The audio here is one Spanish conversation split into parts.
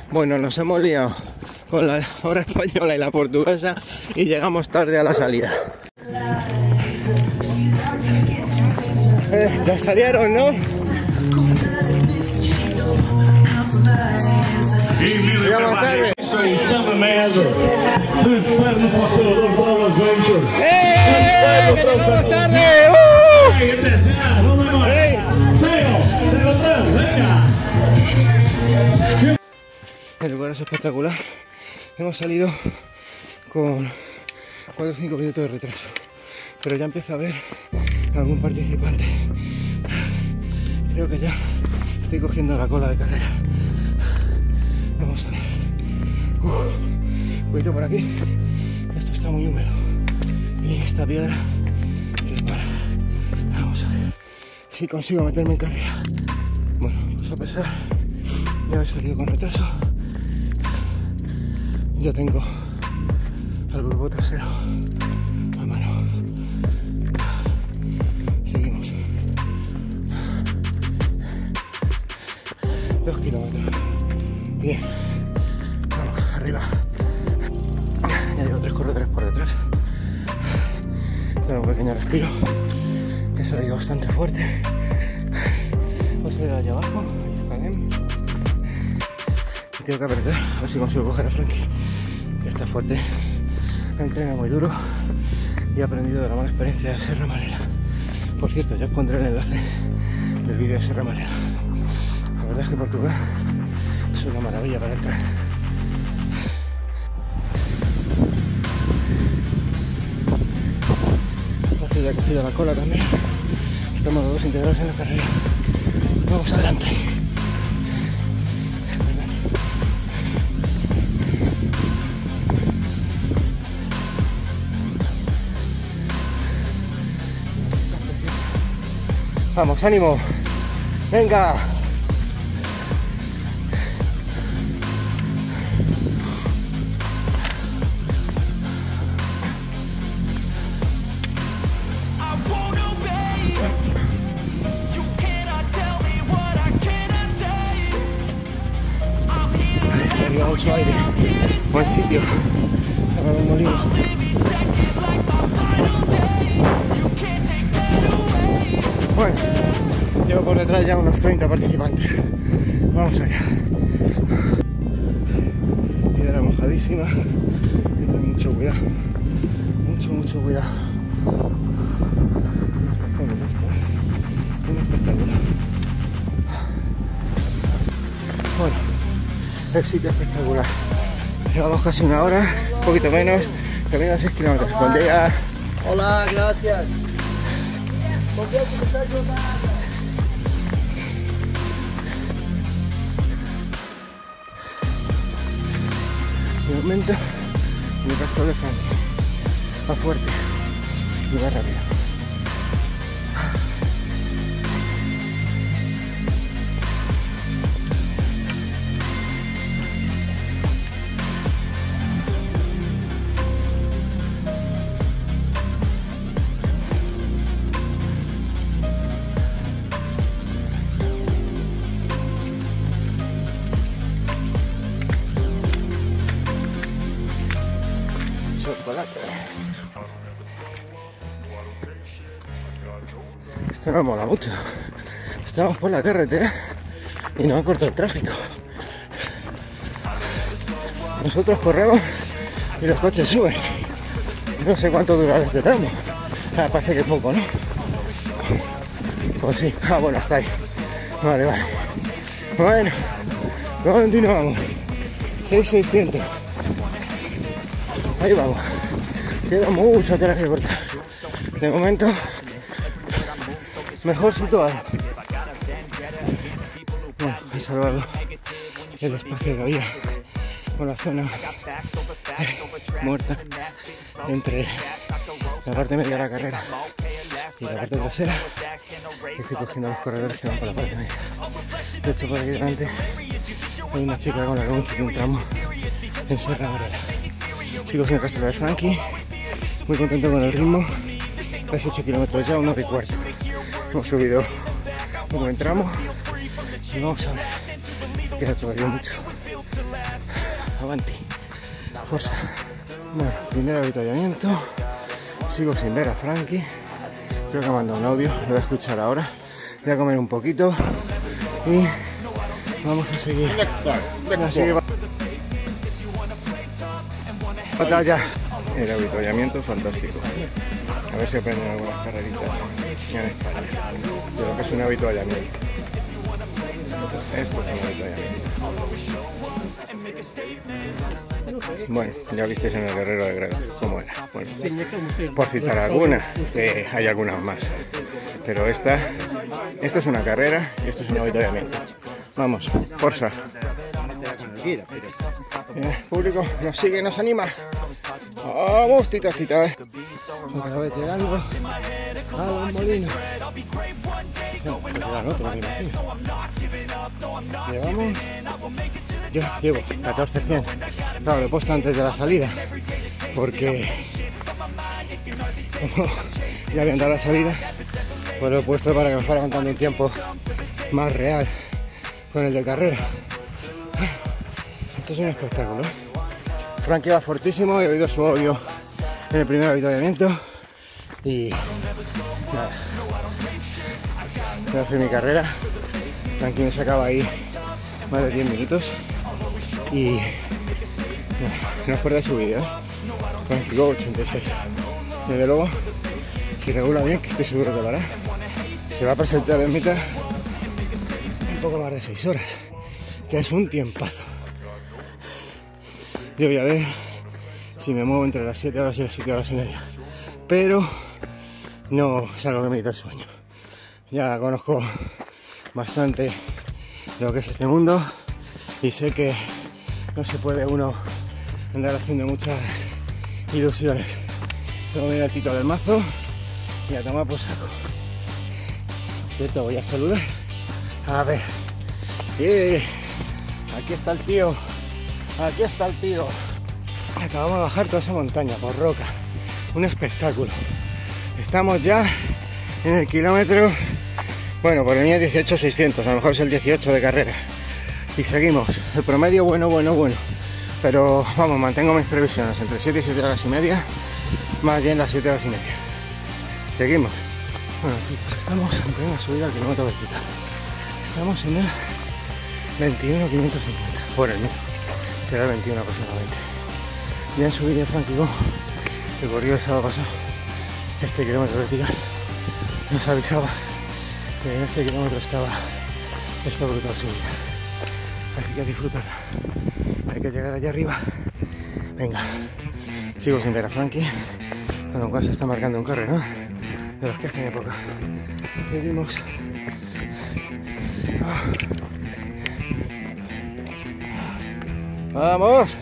Bueno, nos hemos liado con la hora española y la portuguesa y llegamos tarde a la salida. Ya salieron, ¿no? Llegamos tarde. ¡Que llegamos tarde! El lugar es espectacular. Hemos salido con 4 o 5 minutos de retraso, pero ya empieza a haber algún participante. Creo que ya estoy cogiendo la cola de carrera. Vamos a ver. Cuidado por aquí. Esto está muy húmedo y esta piedra resbala. Vamos a ver si consigo meterme en carrera. Bueno, pues a pesar de haber salido con retraso, ya tengo al grupo trasero a mano. Seguimos. 2 kilómetros. Bien. Vamos, arriba. Ya llevo 3 corredores por detrás. Tengo un pequeño respiro. He salido bastante fuerte. Voy a salir allá abajo. Ahí están. Tengo que apretar. A ver si consigo coger a Frankie, que está fuerte. Entrena muy duro y he aprendido de la mala experiencia de Serra Marela. Por cierto, ya os pondré el enlace del vídeo de Serra Marela. La verdad es que Portugal es una maravilla para entrar. Aquí ya he cogido la cola también. Estamos los dos integrados en la carrera. Vamos adelante. Vamos, ánimo. Venga. Arriba mucho aire. Buen sitio para un molino. Bueno, llevo por detrás ya unos 30 participantes. Vamos allá. Piedra mojadísima. Y con mucho cuidado. Mucho cuidado. Un espectáculo. Bueno, el sitio espectacular. Llevamos casi una hora, un poquito menos. Camino a 6 kilómetros. Buen día. Hola, gracias. De momento, mi pastor de Frankie va fuerte y va rápido. Esto no mola mucho. Estamos por la carretera y nos ha cortado el tráfico. Nosotros corremos y los coches suben. No sé cuánto durará este tramo. Parece que es poco, ¿no? Pues sí. Bueno, está ahí. Vale. Bueno, continuamos. 6.600. Ahí vamos. Queda mucha tela que cortar. De momento, mejor situado. Bueno, he salvado el espacio que había con la zona muerta entre la parte media de la carrera y la parte trasera. Estoy cogiendo a los corredores que van por la parte media. De hecho, por aquí delante hay una chica con la que hice un tramo en Serra Marela. Sigo cogiendo el Castro de Frankie, muy contento con el ritmo. Casi 8 kilómetros ya, 1 hora y cuarto. Hemos subido un buen tramo y vamos a ver. Queda todavía mucho. avanti, forza. Bueno, primer avituallamiento. Sigo sin ver a Frankie. Creo que me ha mandado un audio, lo voy a escuchar ahora. Voy a comer un poquito y vamos a seguir. Batalla. El avituallamiento fantástico. A ver si aprenden algunas carreritas en España de lo que es un avituallamiento. Esto es un avituallamiento. Bueno, ya visteis en el Guerrero de Greda cómo era. Bueno, por citar alguna, hay algunas más. Pero esto es una carrera y esto es un avituallamiento. Vamos, forza. Público nos sigue, nos anima. Vamos, titas. Otra vez llegando a Los Molinos. Llevamos. Yo llevo 1400. Claro, lo he puesto antes de la salida. Porque como ya habían dado la salida, pues lo he puesto para que me fuera contando un tiempo más real con el de carrera. Esto es un espectáculo, ¿eh? Frankie va fortísimo, he oído su audio en el primer avituallamiento y nada, voy a hacer mi carrera. Frankie me sacaba ahí más de 10 minutos y no os perdáis su vídeo, ¿eh? Frankie Go 86. Desde luego, si regula bien, que estoy seguro que lo hará, se va a presentar en meta un poco más de 6 horas, que es un tiempazo. Yo voy a ver si me muevo entre las 7 horas y las 7 horas y media, pero no es algo que me quita el sueño. Ya conozco bastante lo que es este mundo y sé que no se puede uno andar haciendo muchas ilusiones. Luego viene el Tito del Mazo y a tomar por saco. Cierto, voy a saludar. A ver, aquí está el tío. Aquí está el tío. Acabamos de bajar toda esa montaña por roca. Un espectáculo. Estamos ya en el kilómetro. Bueno, por el mío es 18.600. A lo mejor es el 18 de carrera. Y seguimos. El promedio bueno. Pero vamos, mantengo mis previsiones. Entre 7 y 7 horas y media. Más bien las 7 horas y media. Seguimos. Bueno, chicos, estamos en plena subida al kilómetro vertical. Estamos en el 21.550. Por el mío. Será el 21 aproximadamente. Ya en su vídeo Frankie Go, que corrió el sábado pasado, este kilómetro vertical, nos avisaba que en este kilómetro estaba esta brutal subida. Así que a disfrutar. Hay que llegar allá arriba. Venga, sigo sin ver a Frankie, con lo cual se está marcando un carrerón de los que hacen época. Seguimos. ¡Vamos!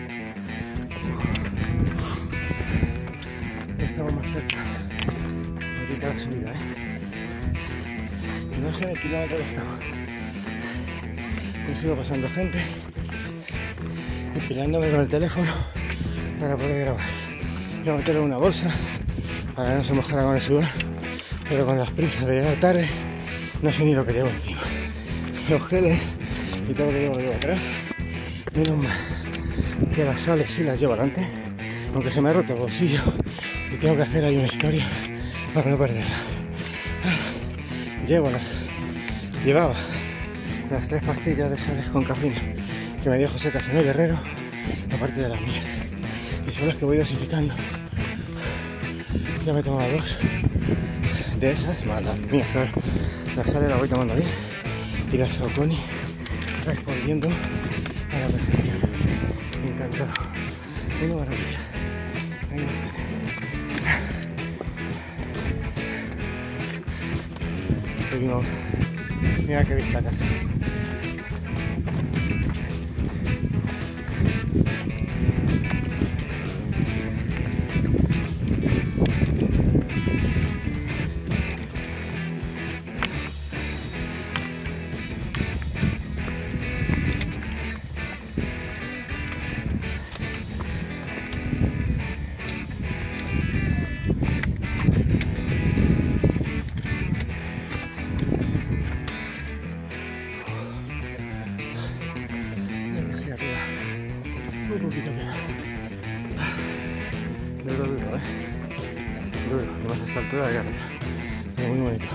Estamos más cerca. Ahorita la subida, No sé en el kilómetro que estamos. Me sigo pasando gente y pilándome con el teléfono para poder grabar. Voy a meterlo en una bolsa para que no se mojara con el sudor, pero con las prisas de llegar tarde no sé ni lo que llevo encima. Los geles y todo lo que llevo atrás. Menos mal que las sales sí las llevo adelante, aunque se me ha roto el bolsillo y tengo que hacer ahí una historia para no perderla. Llevaba las 3 pastillas de sales con cafeína que me dio José Casano Guerrero, aparte de las mías, y son las que voy dosificando. Ya me he tomado 2 de esas, más las mías, claro. La sales la voy tomando bien y la Saucony respondiendo a la perfección. Encantado. Una maravilla. Ahí está. Seguimos. Mira qué vista casi. Un poquito queda. Duro, duro, duro, y más a esta altura de carrera. Pero muy bonito.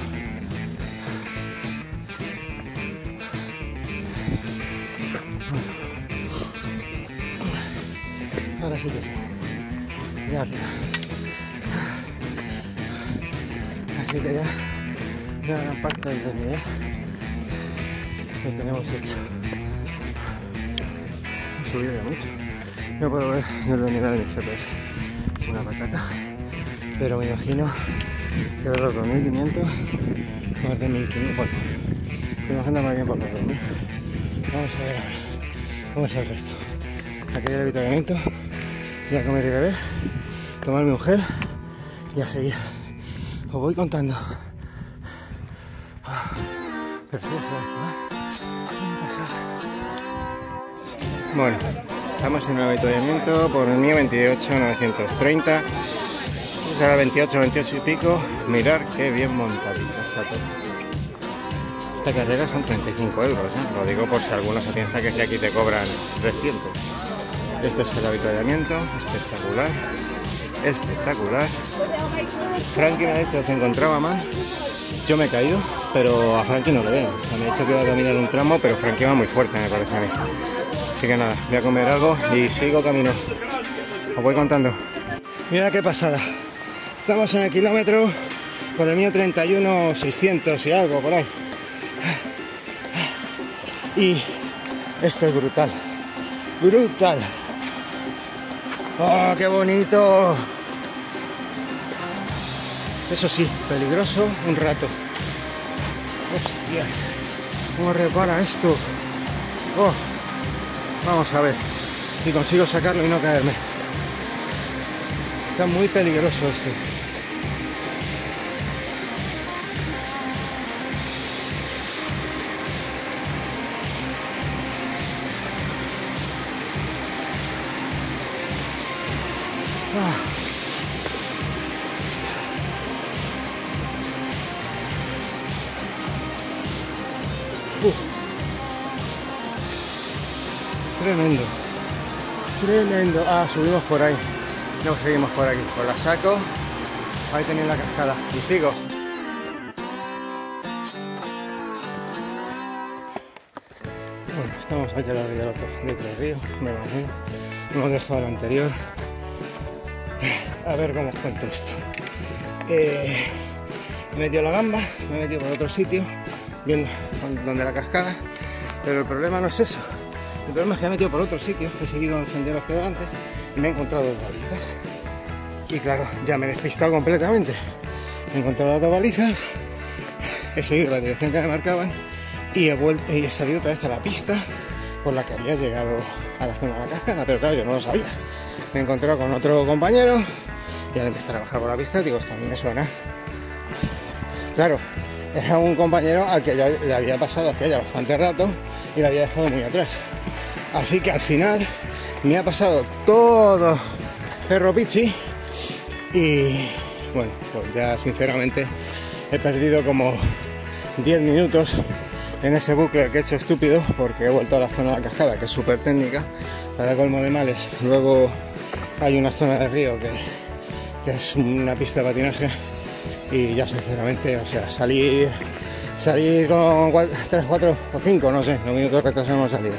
Ahora sí que sí. Ya arriba. Así que ya una gran parte del desnivel lo tenemos hecho. He subido ya mucho. No puedo ver el desnivel de mi GPS. Es una patata. Pero me imagino que de los 2.500 más de 1.500. Bueno, me imagino más bien por los 2.000. Vamos a ver ahora cómo es el resto. Aquí hay el avituallamiento. Y a comer y beber, tomarme un gel y a seguir. Os voy contando. Precioso esto, ¿Qué pasa? Bueno, estamos en el avituallamiento por el mío 28.930. Es ahora 28 y pico. Mirar qué bien montadito está todo. Esta carrera son 35 euros, Lo digo por si alguno se piensa que aquí te cobran 300. Este es el avituallamiento, espectacular, espectacular. Frankie me ha dicho que se encontraba mal. Yo me he caído, pero a Frankie no le veo. O sea, me ha dicho que iba a caminar un tramo, pero Frankie va muy fuerte, me parece a mí. Así que nada, voy a comer algo y sigo camino. Os voy contando. Mira qué pasada. Estamos en el kilómetro, por el mío 31.600 y algo, por ahí. Y esto es brutal. Brutal. ¡Oh, qué bonito! Eso sí, peligroso un rato. ¡Hostias! ¿Cómo repara esto? ¡Oh! Vamos a ver si consigo sacarlo y no caerme. Está muy peligroso esto. Tremendo, tremendo. Subimos por ahí. No, seguimos por aquí. Pues la saco. Ahí tenéis la cascada. Y sigo. Bueno, estamos aquí a la orilla de otro río. Me imagino. Hemos dejado el anterior. A ver cómo os cuento esto. Me he metido la gamba, me he metido por otro sitio, viendo donde la cascada, pero el problema no es eso. El problema es que me he metido por otro sitio, he seguido el sendero hacia adelante y me he encontrado dos balizas. Y claro, ya me he despistado completamente. He encontrado las dos balizas, he seguido la dirección que me marcaban y he salido otra vez a la pista por la que había llegado a la zona de la cascada, pero claro, yo no lo sabía. Me he encontrado con otro compañero y al empezar a bajar por la pista digo, esto a mí me suena. Claro, era un compañero al que ya le había pasado hacía ya bastante rato y le había dejado muy atrás. Así que al final me ha pasado todo perro pichi y bueno, pues ya sinceramente he perdido como 10 minutos en ese bucle que he hecho estúpido porque he vuelto a la zona de la cascada, que es súper técnica, para colmo de males. Luego hay una zona de río que es una pista de patinaje y ya sinceramente, o sea, salir con 3, 4 o 5, no sé, los minutos retrasados hemos salido.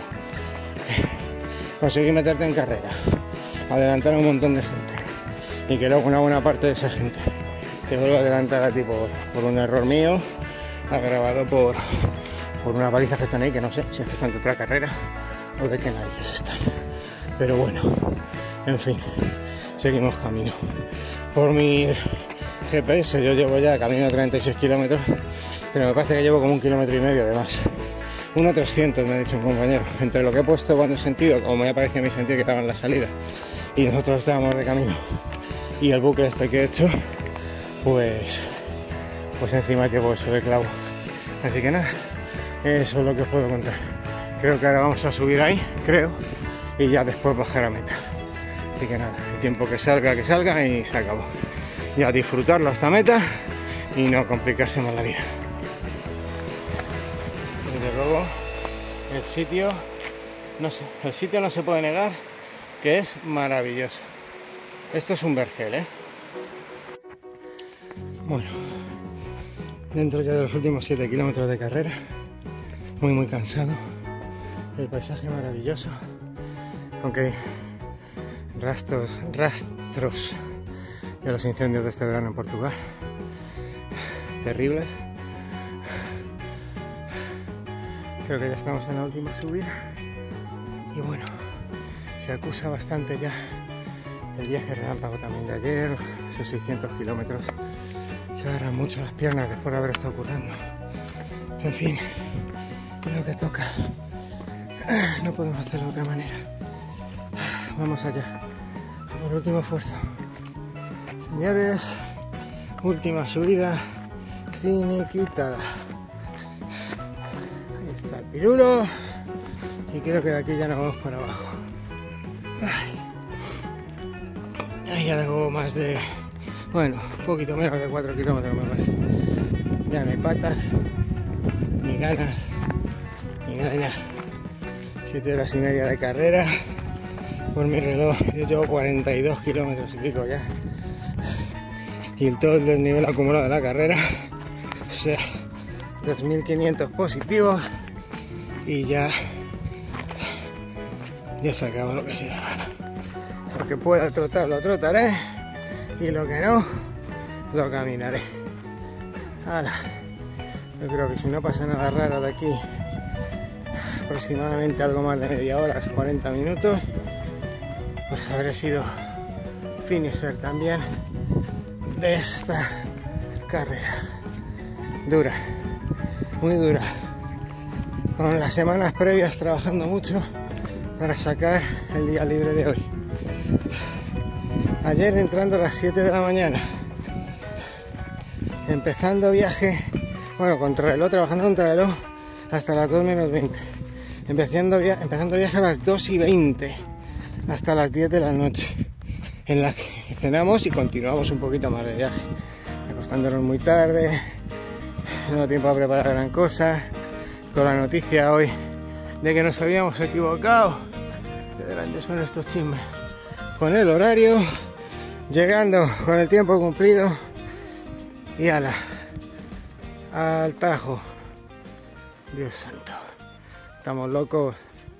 Conseguir meterte en carrera, adelantar a un montón de gente y que luego una buena parte de esa gente te vuelva a adelantar a ti por un error mío, agravado por unas balizas que están ahí, que no sé si es que están de otra carrera o de qué narices están. Pero bueno, en fin, seguimos camino. Por mi GPS yo llevo ya camino a 36 kilómetros, pero me parece que llevo como 1,5 kilómetros de más. 1,300 me ha dicho un compañero, entre lo que he puesto cuando he sentido, como me ha parecido a mí sentir que estaba en la salida y nosotros estábamos de camino, y el bucle este que he hecho, pues encima llevo eso de clavo. Así que nada, eso es lo que os puedo contar. Creo que ahora vamos a subir ahí, creo, y ya después bajar a meta. Así que nada, el tiempo que salga y se acabó. Ya disfrutarlo hasta meta y no complicarse más la vida. Desde luego el sitio no se puede negar que es maravilloso. Esto es un vergel, ¿eh? Bueno, dentro ya de los últimos 7 kilómetros de carrera, muy cansado. El paisaje maravilloso, aunque hay rastros de los incendios de este verano en Portugal, terribles. Creo que ya estamos en la última subida y bueno, se acusa bastante ya el viaje relámpago también de ayer, esos 600 kilómetros. Se agarran mucho las piernas después de haber estado currando. En fin, es lo que toca. No podemos hacerlo de otra manera. Vamos allá, por último esfuerzo. Señores, última subida finiquitada. Ahí está el pirulo. Y creo que de aquí ya nos vamos para abajo. Ahí ya tengo más de... Bueno, un poquito menos de 4 kilómetros me parece. Ya no hay patas, ni ganas, ni nada de nada. 7 horas y media de carrera. Por mi reloj, yo llevo 42 kilómetros y pico ya. Y el todo el desnivel acumulado de la carrera, o sea, 2.500 positivos. Y ya se acabó lo que se daba. Porque pueda trotar, lo trotaré. Y lo que no, lo caminaré. Ahora, yo creo que si no pasa nada raro de aquí, aproximadamente algo más de media hora, 40 minutos, pues habré sido finisher también de esta carrera. Dura, muy dura. Con las semanas previas trabajando mucho para sacar el día libre de hoy. Ayer entrando a las 7 de la mañana, empezando viaje, bueno, contrarreloj, trabajando contrarreloj hasta las 2 menos 20, empezando viaje a las 2 y 20 hasta las 10 de la noche, en la que cenamos y continuamos un poquito más de viaje, acostándonos muy tarde, no da tiempo a preparar gran cosa, con la noticia hoy de que nos habíamos equivocado. Qué grandes son estos chismes. Con el horario, llegando con el tiempo cumplido y ala, al tajo. Dios santo, estamos locos.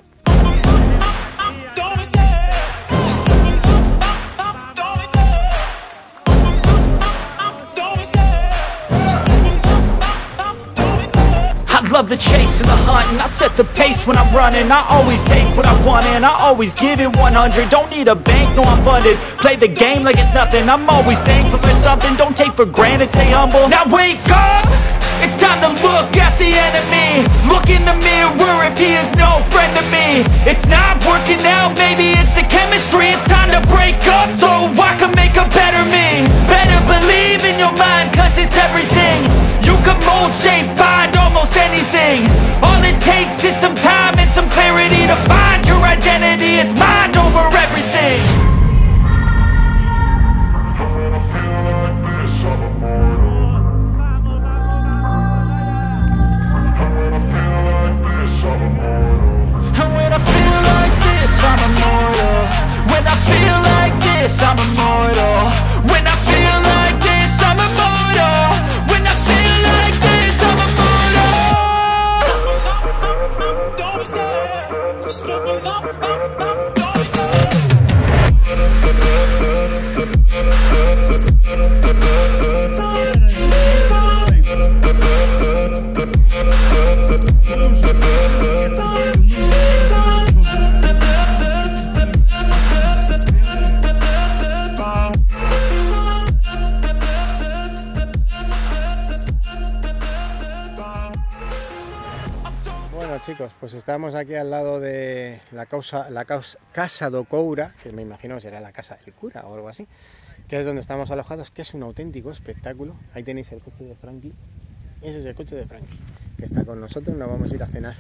Love the chase and the hunt, and I set the pace when I'm running. I always take what I want and I always give it 100. Don't need a bank, no I'm funded. Play the game like it's nothing. I'm always thankful for something. Don't take for granted, stay humble. Now wake up, it's time to look at the enemy. Look in the mirror if he is no friend to me. It's not working out, maybe it's the chemistry. It's time to break up so I can make a better me. Better believe in your mind, cause it's everything. You can mold, shape, find almost anything. All it takes is some time and some clarity to find your identity. It's mind over everything. And when I feel like this, I'm immortal. When I feel like this, I'm immortal. When I feel like this, I'm immortal. When I feel like this, I'm immortal. Don't stop. Bueno chicos, pues estamos aquí al lado de la Casa do Coura, que me imagino será la casa del cura o algo así, que es donde estamos alojados, que es un auténtico espectáculo. Ahí tenéis el coche de Frankie, ese es el coche de Frankie, que está con nosotros. Nos vamos a ir a cenar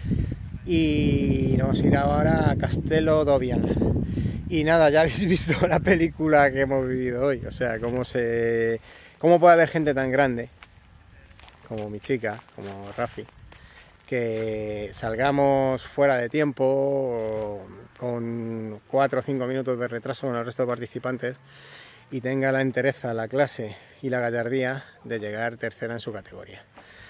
y nos vamos a ir ahora a Castelo d'Obiana. Y nada, ya habéis visto la película que hemos vivido hoy, o sea, cómo puede haber gente tan grande como mi chica, como Rafi, que salgamos fuera de tiempo, con 4 o 5 minutos de retraso con el resto de participantes, y tenga la entereza, la clase y la gallardía de llegar tercera en su categoría.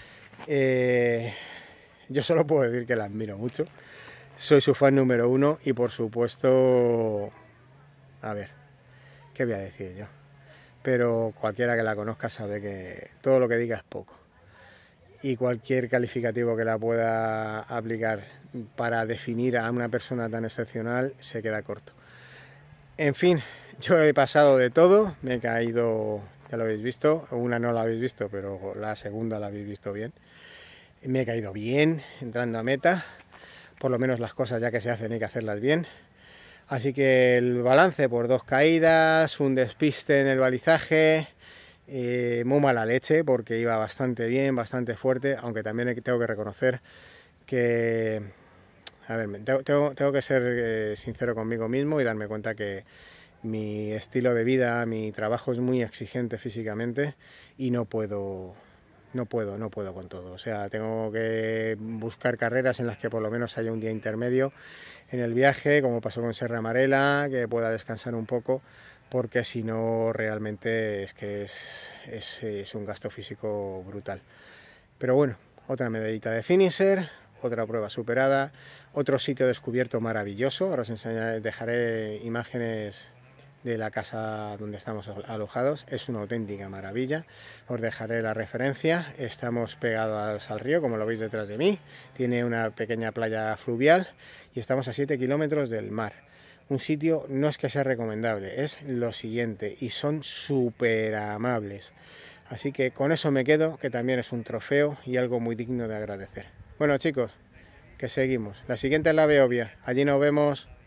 Yo solo puedo decir que la admiro mucho, soy su fan número 1 y por supuesto, a ver, ¿qué voy a decir yo? Pero cualquiera que la conozca sabe que todo lo que diga es poco. Y cualquier calificativo que la pueda aplicar para definir a una persona tan excepcional se queda corto. En fin, yo he pasado de todo, me he caído, ya lo habéis visto, una no la habéis visto, pero la segunda la habéis visto bien. Me he caído bien, entrando a meta, por lo menos las cosas ya que se hacen hay que hacerlas bien. Así que el balance por 2 caídas, un despiste en el balizaje. Muy mala leche porque iba bastante bien, bastante fuerte, aunque también tengo que reconocer que, a ver, tengo que ser sincero conmigo mismo y darme cuenta que mi estilo de vida, mi trabajo es muy exigente físicamente y no puedo con todo. O sea, tengo que buscar carreras en las que por lo menos haya un día intermedio en el viaje, como pasó con Serra Amarela, que pueda descansar un poco, porque si no realmente es que es un gasto físico brutal. Pero bueno, otra medallita de finisher, otra prueba superada, otro sitio descubierto maravilloso. Ahora os dejaré imágenes de la casa donde estamos alojados, es una auténtica maravilla, os dejaré la referencia. Estamos pegados al río, como lo veis detrás de mí, tiene una pequeña playa fluvial y estamos a 7 kilómetros del mar. Un sitio no es que sea recomendable, es lo siguiente, y son súper amables. Así que con eso me quedo, que también es un trofeo y algo muy digno de agradecer. Bueno chicos, que seguimos. La siguiente es la Beovia, allí nos vemos.